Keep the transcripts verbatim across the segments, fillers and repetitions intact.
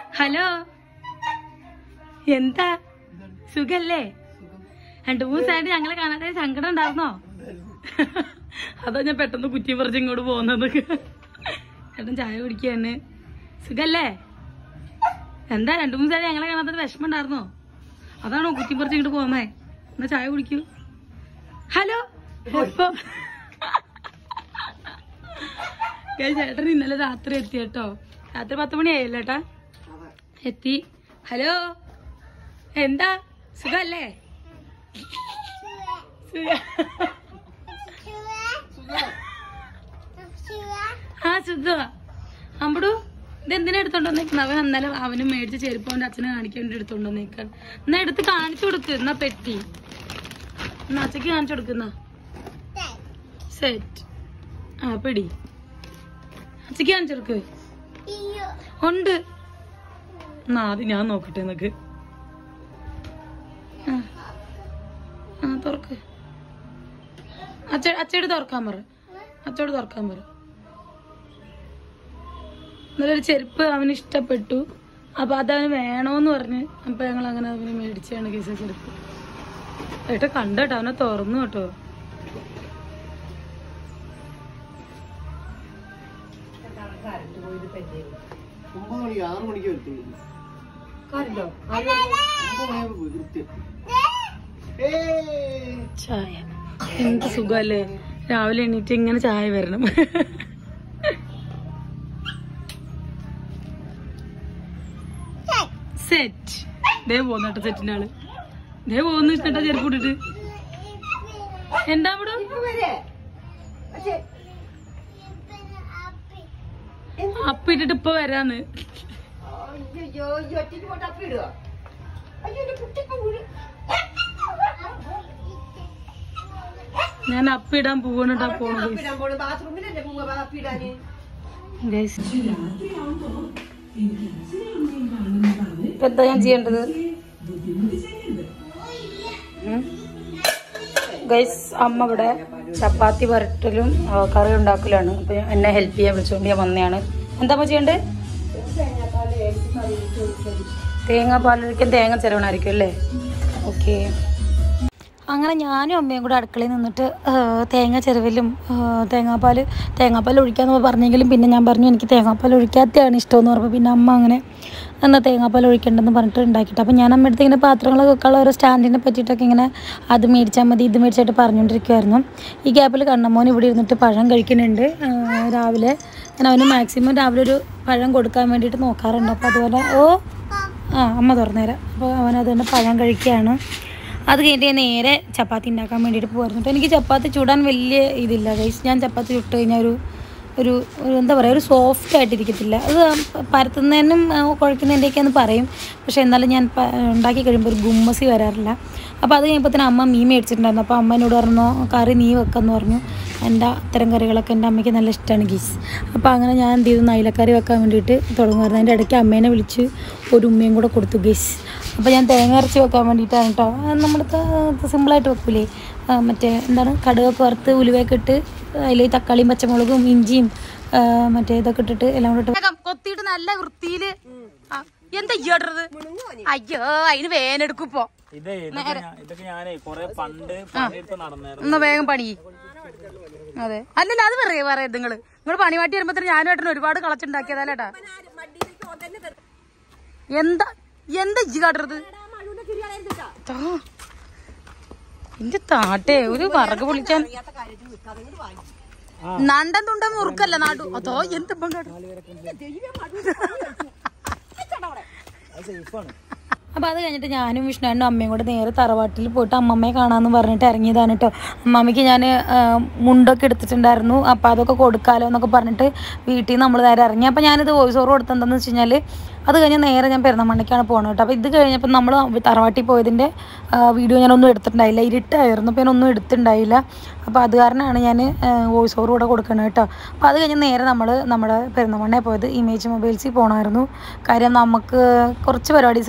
Hello, എന്താ സുഖല്ലേ? രണ്ടു മൂന്ന് ദിവസമായിട്ട് ഞങ്ങളെ കാണാതെ സങ്കടം ഉണ്ടായിരുന്നോ? അതാ ഞാൻ പെട്ടെന്ന് കുറ്റി പറിച്ച് ഇങ്ങോട്ട് പോകുന്നത്. ചേട്ടൻ ചായ കുടിക്കാണ്. സുഖല്ലേ? എന്താ രണ്ടു മൂന്ന് ദിവസമായിട്ട് ഞങ്ങളെ കാണാത്ത വിഷമം ഉണ്ടായിരുന്നോ? അതാണോ കുറ്റി പറിച്ച് ഇങ്ങോട്ട് പോകുന്നേ? എന്നാ ചായ കുടിക്കൂ. ഹലോ, ഇപ്പൊ ചേട്ടൻ ഇന്നലെ രാത്രി എത്തി കേട്ടോ. രാത്രി പത്ത് മണിയായില്ല ചേട്ടാ എത്തി. ഹലോ, എന്താ സുഖല്ലേ? ആ സുഖ. അമ്പടു ഇതെന്തിനാ എടുത്തോണ്ട് വന്നേക്കുന്നത്? അവൻ അന്നലെ അവന് മേടിച്ച ചെരുപ്പ് അവന്റെ അച്ഛനെ കാണിക്കാൻ വേണ്ടി എടുത്തോണ്ട് വന്നേക്കാൻ. എന്നാ എടുത്ത് കാണിച്ചു കൊടുക്ക്. എന്നാ പെട്ടി എന്നാ അച്ഛക്ക് കാണിച്ചു കൊടുക്കുന്ന സെറ്റ്. ആ പെടി അച്ഛക്ക് കാണിച്ചു കൊടുക്ക്. ഉണ്ട്. എന്നാ അത് ഞാൻ നോക്കട്ടെ. എന്നൊക്കെ ആ തുറക്ക്. അച്ഛ അച്ഛയോട് തുറക്കാൻ പറ. അച്ഛയോട് തുറക്കാൻ പറ. നല്ലൊരു ചെരുപ്പ് അവന് ഇഷ്ടപ്പെട്ടു. അപ്പൊ അതവന് വേണോന്ന് പറഞ്ഞ് അപ്പൊ ഞങ്ങൾ അങ്ങനെ അവന് മേടിച്ചാണ് കേസ ചെരുപ്പ്. ഏട്ടാ കണ്ടോട്ടോ അവനെ തുറന്നു കേട്ടോ. ചായ എന്ത് സുഖല്ലേ? രാവിലെ എണീറ്റ് ഇങ്ങനെ ചായ വരണം. സെറ്റ് ദേ പോന്നട്ടോ. സെറ്റിന്റെ ആള് ദേ പോന്നു. ഇഷ്ടട്ടാ ചെരുപ്പ് ഇട്ടിട്ട്. എന്താ ഇവിടെ അപ്പ ഇട്ടിട്ട് ഇപ്പൊ വരാന്ന്. ഞാൻ അപ്പിടാൻ പോകണട്ടാ പോണത്. എന്താ ഞാൻ ചെയ്യേണ്ടത്? ഗൈസ്, അമ്മ ഇവിടെ ചപ്പാത്തി വരട്ടലും കറി ഉണ്ടാക്കലാണ്. അപ്പൊ എന്നെ ഹെൽപ്പ് ചെയ്യാൻ വിളിച്ചുകൊണ്ട് ഞാൻ വന്നതാണ്. എന്താ ചെയ്യണ്ടേ? തേങ്ങ പാലൊഴിക്കാൻ തേങ്ങ ചിരവണായിരിക്കും അല്ലേ? ഓക്കെ. അങ്ങനെ ഞാനും അമ്മയും കൂടെ അടുക്കളയിൽ നിന്നിട്ട് തേങ്ങ ചിരവലും തേങ്ങാപ്പാൽ തേങ്ങാപ്പാൽ ഒഴിക്കാമെന്ന് പറഞ്ഞെങ്കിലും പിന്നെ ഞാൻ പറഞ്ഞു എനിക്ക് തേങ്ങാപ്പാൽ ഒഴിക്കാത്തതാണ് ഇഷ്ടമെന്ന് പറഞ്ഞപ്പോൾ പിന്നെ അമ്മ അങ്ങനെ എന്നാൽ തേങ്ങാപ്പാൽ ഒഴിക്കേണ്ടെന്ന് പറഞ്ഞിട്ട് ഉണ്ടാക്കിയിട്ട്. അപ്പോൾ ഞാൻ അമ്മയടുത്ത് ഇങ്ങനെ പാത്രങ്ങളൊക്കെ വെക്കാനുള്ള ഓരോ സ്റ്റാൻഡിനെ പറ്റിയിട്ടൊക്കെ ഇങ്ങനെ അത് മേടിച്ചാൽ മതി ഇത് മേടിച്ചായിട്ട് പറഞ്ഞുകൊണ്ടിരിക്കുമായിരുന്നു. ഈ ഗ്യാപ്പിൽ കണ്ണമ്മോൻ ഇവിടെ ഇരുന്നിട്ട് പഴം കഴിക്കുന്നുണ്ട്. രാവിലെ ഞാൻ അവന് മാക്സിമം രാവിലെ ഒരു പഴം കൊടുക്കാൻ വേണ്ടിയിട്ട് നോക്കാറുണ്ട്. അപ്പോൾ അതുപോലെ ഓ ആ അമ്മ തുറന്നുതരാം. അപ്പോൾ അവനതുകൊണ്ട് പഴം കഴിക്കുകയാണ്. അത് കഴിഞ്ഞിട്ട് ഞാൻ നേരെ ചപ്പാത്തി ഉണ്ടാക്കാൻ വേണ്ടിയിട്ട് പോകാറുണ്ട്. എനിക്ക് ചപ്പാത്തി ചൂടാൻ വലിയ ഇതില്ല ഗൈസ്. ഞാൻ ചപ്പാത്തി ചുട്ട് കഴിഞ്ഞാൽ ഒരു ഒരു എന്താ പറയുക ഒരു സോഫ്റ്റ് ആയിട്ടിരിക്കത്തില്ല. അത് പരത്തുന്നതിനും കുഴക്കുന്നതിൻ്റെയൊക്കെയെന്ന് പറയും. പക്ഷേ എന്നാലും ഞാൻ ഉണ്ടാക്കി കഴിയുമ്പോൾ ഒരു ഗുമ്മസി വരാറില്ല. അപ്പോൾ അത് കഴിയുമ്പോൾ തന്നെ അമ്മ മീൻ മേടിച്ചിട്ടുണ്ടായിരുന്നു. അപ്പോൾ അമ്മ എന്നോട് പറഞ്ഞു കറി നീ വെക്കാമെന്ന് പറഞ്ഞു. എൻ്റെ അത്തരം കറികളൊക്കെ എൻ്റെ അമ്മയ്ക്ക് നല്ല ഇഷ്ടമാണ് ഗീസ്. അപ്പോൾ അങ്ങനെ ഞാൻ എന്ത് ചെയ്തു അയിലക്കറി വെക്കാൻ വേണ്ടിയിട്ട് തുടങ്ങുമായിരുന്നു. അതിൻ്റെ ഇടയ്ക്ക് അമ്മേനെ വിളിച്ച് ഒരു ഉമ്മയും കൂടെ കൊടുത്തു ഗീസ്. അപ്പോൾ ഞാൻ തേങ്ങ അരച്ച് വെക്കാൻ വേണ്ടിയിട്ടാണ് കേട്ടോ. നമ്മുടെ സിമ്പിളായിട്ട് വെക്കൂലേ, മറ്റേ എന്താണ് കടുകൊക്കെ വറുത്ത് ഉലുവയൊക്കെ ഇട്ട് അതിൽ തക്കാളിയും പച്ചമുളകും ഇഞ്ചിയും മറ്റേ ഇതൊക്കെ ഇട്ടിട്ട് എല്ലാം കൂടെ കൊത്തിയിട്ട് നല്ല വൃത്തിയിൽ. എന്താ ഇയ്യോട്ടത്? അയ്യോ അതിന് വേനെടുക്കുമ്പോ എന്നാ വേഗം പണി. അതെ അല്ലല്ല അത് പറയേ പറയത് നിങ്ങള് നിങ്ങള് പണി മാറ്റി വരുമ്പോ ഞാനുമായിട്ടാണ് ഒരുപാട് കളച്ചുണ്ടാക്കിയതല്ലേട്ടാ. എന്താ എന്താ ഇജ്ജ് കാട്ടത്? എന്റെ താട്ടെ ഒരു വറക് പൊളിക്കാൻ നണ്ടൻ തുണ്ടൻ മുറുക്കല്ല നാട്ടു അതോ എന്തിപ്പം കാട്ടും. അപ്പോൾ അത് കഴിഞ്ഞിട്ട് ഞാനും വിഷ്ണുവിനും അമ്മയും കൂടെ നേരെ തറവാട്ടിൽ പോയിട്ട് അമ്മമ്മയെ കാണാമെന്ന് പറഞ്ഞിട്ട് ഇറങ്ങിയതാണ് കേട്ടോ. അമ്മമ്മയ്ക്ക് ഞാൻ മുണ്ടൊക്കെ എടുത്തിട്ടുണ്ടായിരുന്നു. അപ്പോൾ അതൊക്കെ കൊടുക്കാമല്ലോ എന്നൊക്കെ പറഞ്ഞിട്ട് വീട്ടിൽ നിന്ന് നമ്മൾ നേരെ ഇറങ്ങി. അപ്പോൾ ഞാനിത് വോയിസ് ഓവർ കൊടുത്തെന്താണെന്ന് വെച്ച് കഴിഞ്ഞാൽ അത് കഴിഞ്ഞ് നേരെ ഞാൻ പെരുന്നമണ്ണയ്ക്കാണ് പോകുന്നത് കേട്ടോ. അപ്പോൾ ഇത് കഴിഞ്ഞപ്പോൾ നമ്മൾ തറവാട്ടിൽ പോയതിൻ്റെ വീഡിയോ ഞാനൊന്നും എടുത്തിട്ടുണ്ടായില്ല. ഇരുട്ടായിരുന്നു. അപ്പോൾ ഞാനൊന്നും എടുത്തിട്ടുണ്ടായില്ല. അപ്പോൾ അത് കാരണമാണ് ഞാൻ വോയിസ് ഓവർ കൂടെ കൊടുക്കുന്നത് കേട്ടോ. അപ്പോൾ അത് കഴിഞ്ഞ് നേരെ നമ്മൾ നമ്മുടെ പെരുന്നമണ്ണയിൽ പോയത് ഇമേജ് മൊബൈൽസിൽ പോകണമായിരുന്നു. കാര്യം നമുക്ക് കുറച്ച് പരിപാടീസ് ഉണ്ടായിരുന്നു.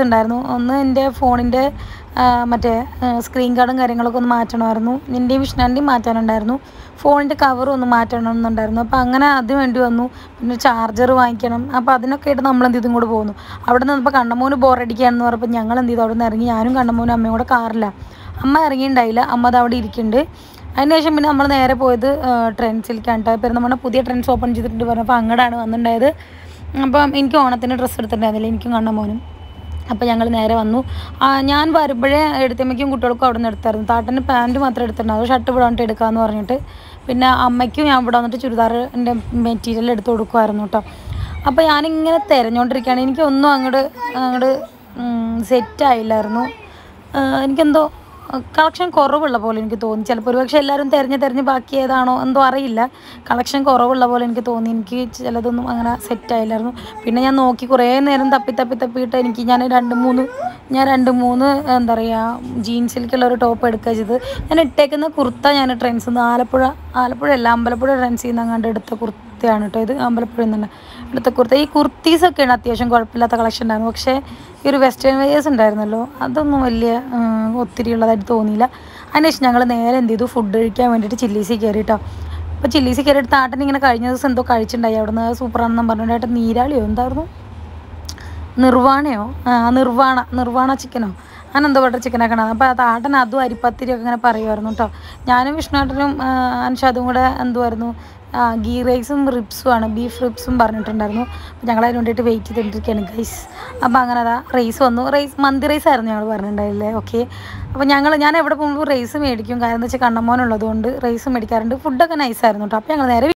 ഒന്ന് എൻ്റെ ഫോണിൻ്റെ മറ്റേ സ്ക്രീൻ കാർഡും കാര്യങ്ങളൊക്കെ ഒന്ന് മാറ്റണമായിരുന്നു. എൻ്റെയും വിഷ്ണുവിൻ്റെയും മാറ്റാനുണ്ടായിരുന്നു. ഫോണിൻ്റെ കവറും ഒന്ന് മാറ്റണമെന്നുണ്ടായിരുന്നു. അപ്പോൾ അങ്ങനെ അത് വേണ്ടി വന്നു. പിന്നെ ചാർജർ വാങ്ങിക്കണം. അപ്പോൾ അതിനൊക്കെ ആയിട്ട് നമ്മൾ എന്ത് ചെയ്തും കൂടെ പോകുന്നു. അവിടെ നിന്നപ്പോൾ കണ്ണമോന് ബോറടിക്കുകയാണെന്ന് പറഞ്ഞപ്പോൾ ഞങ്ങൾ എന്ത് ചെയ്തു, അവിടെ നിന്ന് ഇറങ്ങി. ഞാനും കണ്ണമോനും അമ്മയും കൂടെ കാറില്ല. അമ്മ ഇറങ്ങിയിട്ടുണ്ടായില്ല, അമ്മ അത് അവിടെ ഇരിക്കുന്നുണ്ട്. അതിനുശേഷം പിന്നെ നമ്മൾ നേരെ പോയത് ട്രെൻഡ്സിലേക്കാണ് കേട്ടോ. പെരുന്തൽമണ്ണ പുതിയ ട്രെൻഡ്സ് ഓപ്പൺ ചെയ്തിട്ടുണ്ട് പറഞ്ഞപ്പോൾ അങ്ങോട്ടാണ് വന്നിട്ടുണ്ടായത്. അപ്പം എനിക്ക് ഓണത്തിന് ഡ്രസ്സ് എടുത്തിട്ടുണ്ടായിരുന്നില്ല, എനിക്കും കണ്ണമോനും. അപ്പോൾ ഞങ്ങൾ നേരെ വന്നു. ഞാൻ വരുമ്പോഴേ എടുത്തമ്മയ്ക്കും കുട്ടികൾക്കും അവിടെ നിന്ന് എടുത്തായിരുന്നു. താട്ടൻ്റെ പാൻറ്റ് മാത്രമേ എടുത്തിട്ടുണ്ടായിരുന്നു, ഷർട്ട് ഇവിടെ വന്നിട്ട് എടുക്കാമെന്ന് പറഞ്ഞിട്ട്. പിന്നെ അമ്മയ്ക്കും ഞാൻ ഇവിടെ വന്നിട്ട് ചുരിദാറിൻ്റെ മെറ്റീരിയൽ എടുത്ത് കൊടുക്കുമായിരുന്നു കേട്ടോ. അപ്പോൾ ഞാനിങ്ങനെ തിരഞ്ഞുകൊണ്ടിരിക്കുകയാണ്. എനിക്കൊന്നും അങ്ങോട്ട് അങ്ങോട്ട് സെറ്റായില്ലായിരുന്നു. എനിക്കെന്തോ കളക്ഷൻ കുറവുള്ള പോലെ എനിക്ക് തോന്നി. ചിലപ്പോൾ ഒരുപക്ഷെ എല്ലാവരും തിരഞ്ഞ് തിരഞ്ഞ് ബാക്കി ഏതാണോ എന്തോ അറിയില്ല, കളക്ഷൻ കുറവുള്ള പോലെ എനിക്ക് തോന്നി. എനിക്ക് ചിലതൊന്നും അങ്ങനെ സെറ്റായില്ലായിരുന്നു. പിന്നെ ഞാൻ നോക്കി കുറേ നേരം തപ്പി തപ്പി തപ്പിയിട്ട് എനിക്ക് ഞാൻ രണ്ട് മൂന്ന് ഞാൻ രണ്ട് മൂന്ന് എന്താ പറയുക ജീൻസിലേക്കുള്ള ഒരു ടോപ്പ് എടുക്കുക ചെയ്ത്. ഞാൻ ഇട്ടേക്കുന്ന കുർത്ത ഞാൻ ട്രെൻഡ്സിൽ നിന്ന് ആലപ്പുഴ ആലപ്പുഴ അല്ല അമ്പലപ്പുഴ ട്രെൻഡ്സിൽ നിന്ന് അങ്ങാണ്ട് എടുത്ത കുർത്തയാണ് കേട്ടോ ഇത്. അമ്പലപ്പുഴയിൽ നിന്ന് എടുത്ത കുർത്ത. ഈ കുർത്തീസൊക്കെയാണ് അത്യാവശ്യം കുഴപ്പമില്ലാത്ത കളക്ഷൻ ഉണ്ടായിരുന്നു. പക്ഷേ ഈ ഒരു വെസ്റ്റേൺ വെയേഴ്സ് ഉണ്ടായിരുന്നല്ലോ, അതൊന്നും വലിയ ഒത്തിരി ഉള്ളതായിട്ട് തോന്നിയില്ല. അതിനുശേഷം ഞങ്ങൾ നേരെ എന്ത് ചെയ്തു, ഫുഡ് കഴിക്കാൻ വേണ്ടിയിട്ട് ചില്ലീസിൽ കയറി കേട്ടോ. അപ്പോൾ ചില്ലീസിൽ കയറിയിട്ട് താട്ടൻ ഇങ്ങനെ കഴിഞ്ഞ ദിവസം എന്തോ കഴിച്ചിട്ടുണ്ടായി അവിടെ നിന്ന്, സൂപ്പറാണെന്നും പറഞ്ഞിട്ട്. നീരാളിയോ എന്തായിരുന്നു, നിർവാണയോ, ആ നിർവാണ നിർവാണ ചിക്കനോ അങ്ങനെ എന്തോ ബട്ടർ ചിക്കനൊക്കെ. അപ്പോൾ ആ താട്ടൻ അതും അരിപ്പത്തിരിയൊക്കെ ഇങ്ങനെ പറയുമായിരുന്നു കേട്ടോ. ഞാനും വിഷ്ണുവേട്ടനും അൻഷാദും കൂടെ എന്തുമായിരുന്നു ഗീ റൈസും റിബ്സുമാണ്, ബീഫ് റിബ്സും പറഞ്ഞിട്ടുണ്ടായിരുന്നു. അപ്പോൾ ഞങ്ങൾ അതിന് വേണ്ടിയിട്ട് വെയിറ്റ് ചെയ്തിട്ടിരിക്കുകയാണ് ഗൈസ്. അപ്പോൾ അങ്ങനെ അതാ റൈസ് വന്നു. റൈസ് മന്തി റൈസ് ആയിരുന്നു ഞങ്ങൾ പറഞ്ഞിട്ടുണ്ടായില്ലേ. ഓക്കെ, അപ്പോൾ ഞങ്ങൾ ഞാൻ എവിടെ പോകുമ്പോൾ റൈസ് മേടിക്കും, കാരണം എന്താ വെച്ചാൽ കണ്ണമോനുള്ളതുകൊണ്ട് റൈസ് മേടിക്കാറുണ്ട്. ഫുഡൊക്കെ നൈസായിരുന്നു കേട്ടോ. അപ്പോൾ ഞങ്ങൾ നേരെ